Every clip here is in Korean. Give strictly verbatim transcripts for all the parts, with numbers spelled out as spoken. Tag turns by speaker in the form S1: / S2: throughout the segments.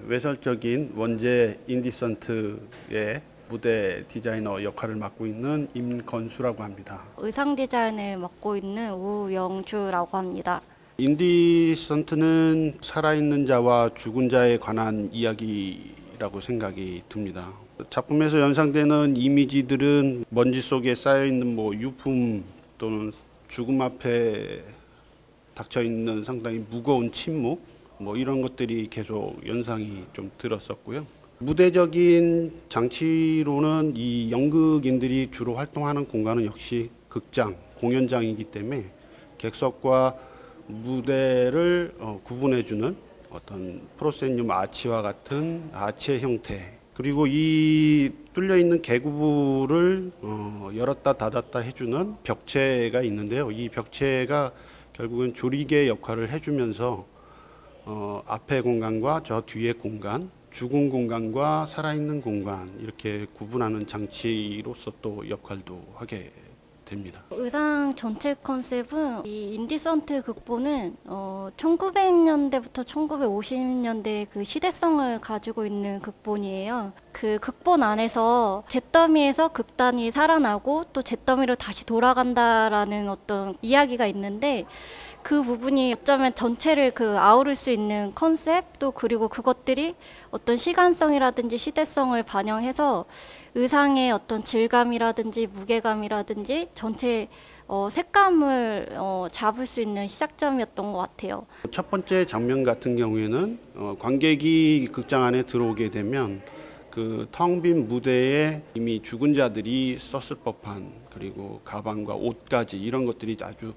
S1: 외설적인 원제 인디선트의 무대 디자이너 역할을 맡고 있는 임건수라고 합니다.
S2: 의상 디자인을 맡고 있는 우영주라고 합니다.
S1: 인디선트는 살아있는 자와 죽은 자에 관한 이야기라고 생각이 듭니다. 작품에서 연상되는 이미지들은 먼지 속에 쌓여있는 뭐 유품 또는 죽음 앞에 닥쳐있는 상당히 무거운 침묵, 뭐 이런 것들이 계속 연상이 좀 들었었고요. 무대적인 장치로는 이 연극인들이 주로 활동하는 공간은 역시 극장, 공연장이기 때문에 객석과 무대를 어, 구분해주는 어떤 프로세늄 아치와 같은 아치의 형태, 그리고 이 뚫려있는 개구부를 어, 열었다 닫았다 해주는 벽체가 있는데요. 이 벽체가 결국은 조리개 역할을 해주면서 어, 앞의 공간과 저 뒤의 공간, 죽은 공간과 살아있는 공간 이렇게 구분하는 장치로서 또 역할도 하게 됩니다.
S2: 의상 전체 컨셉은 이 인디선트 극본은 어, 천구백 년대부터 천구백오십 년대 그 시대성을 가지고 있는 극본이에요. 그 극본 안에서 잿더미에서 극단이 살아나고 또 잿더미로 다시 돌아간다라는 어떤 이야기가 있는데, 그 부분이 어쩌면 전체를 그 아우를 수 있는 컨셉, 또 그리고 그것들이 어떤 시간성이라든지 시대성을 반영해서 의상의 어떤 질감이라든지 무게감이라든지 전체 어, 색감을 어, 잡을 수 있는 시작점이었던 것 같아요.
S1: 첫 번째 장면 같은 경우에는 어, 관객이 극장 안에 들어오게 되면 그 텅 빈 무대에 이미 죽은 자들이 썼을 법한, 그리고 가방과 옷까지 이런 것들이 아주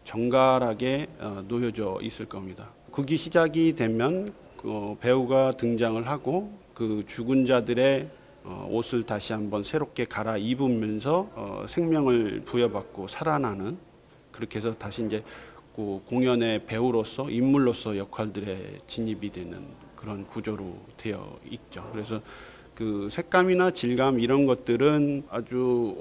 S1: 정갈하게 어, 놓여져 있을 겁니다. 극이 시작이 되면 어, 배우가 등장을 하고 그 죽은 자들의 어, 옷을 다시 한번 새롭게 갈아입으면서 어, 생명을 부여받고 살아나는, 그렇게 해서 다시 이제 그 공연의 배우로서 인물로서 역할들에 진입이 되는 그런 구조로 되어 있죠. 그래서 그 색감이나 질감 이런 것들은 아주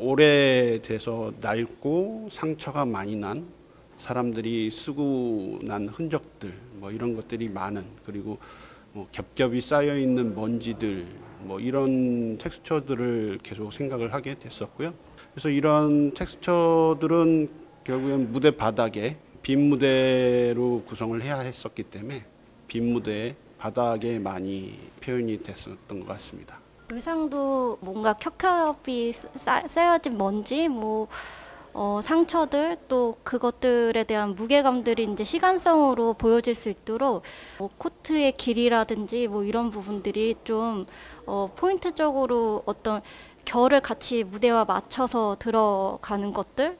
S1: 오래돼서 낡고 상처가 많이 난, 사람들이 쓰고 난 흔적들 뭐 이런 것들이 많은, 그리고 뭐 겹겹이 쌓여 있는 먼지들 뭐 이런 텍스처들을 계속 생각을 하게 됐었고요. 그래서 이런 텍스처들은 결국엔 무대 바닥에 빈 무대로 구성을 해야 했었기 때문에 빈 무대 바닥에 많이 표현이 됐었던 것 같습니다.
S2: 의상도 뭔가 겹겹이 쌓- 쌓여진 먼지, 뭐 어, 상처들, 또 그것들에 대한 무게감들이 이제 시간성으로 보여질 수 있도록 뭐 코트의 길이라든지 뭐 이런 부분들이 좀 어, 포인트적으로 어떤 결을 같이 무대와 맞춰서 들어가는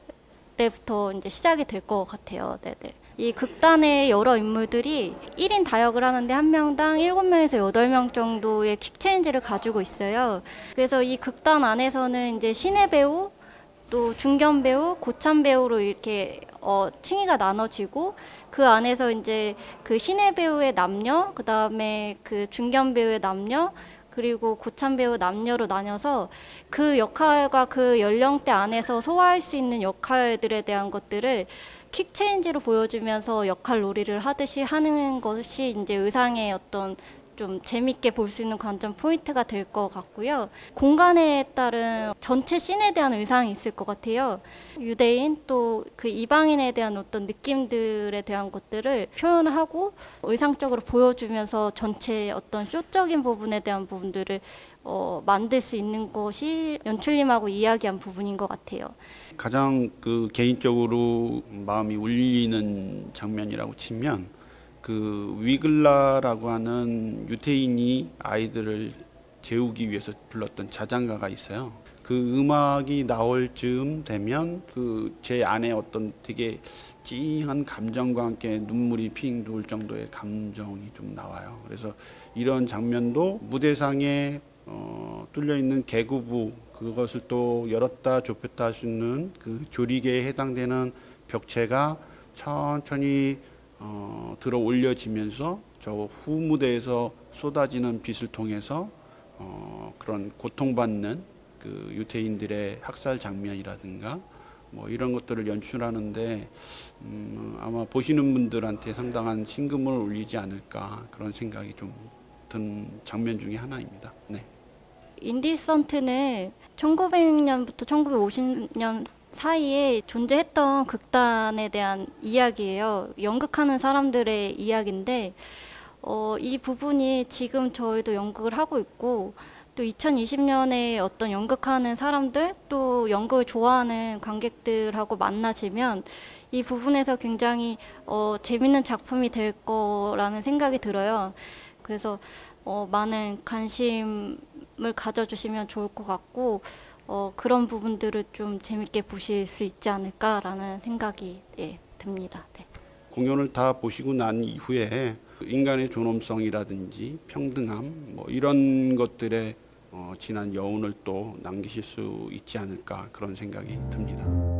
S2: 것들부터 이제 시작이 될 것 같아요. 네네. 이 극단의 여러 인물들이 일 인 다역을 하는데 한 명당 일곱 명에서 여덟 명 정도의 킥체인지를 가지고 있어요. 그래서 이 극단 안에서는 이제 신예 배우, 또 중견 배우, 고참 배우로 이렇게 어, 층위가 나눠지고, 그 안에서 이제 그 신예 배우의 남녀, 그 다음에 그 중견 배우의 남녀, 그리고 고참 배우 남녀로 나뉘어서 그 역할과 그 연령대 안에서 소화할 수 있는 역할들에 대한 것들을 킥 체인지로 보여주면서 역할 놀이를 하듯이 하는 것이 이제 의상의 어떤 좀 재밌게 볼 수 있는 관점 포인트가 될 것 같고요. 공간에 따른 전체 씬에 대한 의상이 있을 것 같아요. 유대인 또 그 이방인에 대한 어떤 느낌들에 대한 것들을 표현하고 의상적으로 보여주면서 전체 어떤 쇼적인 부분에 대한 부분들을 어, 만들 수 있는 것이 연출님하고 이야기한 부분인 것 같아요.
S1: 가장 그 개인적으로 마음이 울리는 장면이라고 치면 그 위글라라고 하는 유태인이 아이들을 재우기 위해서 불렀던 자장가가 있어요. 그 음악이 나올 즈음 되면 그 제 안에 어떤 되게 찡한 감정과 함께 눈물이 핑 돌 정도의 감정이 좀 나와요. 그래서 이런 장면도 무대상에 어, 뚫려 있는 개구부, 그것을 또 열었다 좁혔다 할 수 있는 그 조리개에 해당되는 벽체가 천천히 어, 들어 올려지면서 저 후 무대에서 쏟아지는 빛을 통해서 어, 그런 고통받는 그 유태인들의 학살 장면이라든가 뭐 이런 것들을 연출하는데 음, 아마 보시는 분들한테 상당한 심금을 울리지 않을까, 그런 생각이 좀 같은 장면 중에 하나입니다. 네.
S2: 인디선트는 천구백 년부터 천구백오십 년 사이에 존재했던 극단에 대한 이야기예요. 연극하는 사람들의 이야기인데 어, 이 부분이 지금 저희도 연극을 하고 있고 또 이천이십 년에 어떤 연극하는 사람들 또 연극을 좋아하는 관객들하고 만나시면 이 부분에서 굉장히 어, 재밌는 작품이 될 거라는 생각이 들어요. 그래서 어, 많은 관심을 가져주시면 좋을 것 같고 어, 그런 부분들을 좀 재밌게 보실 수 있지 않을까라는 생각이 예, 듭니다. 네.
S1: 공연을 다 보시고 난 이후에 인간의 존엄성이라든지 평등함 뭐 이런 것들에 어, 지난 여운을 또 남기실 수 있지 않을까 그런 생각이 듭니다.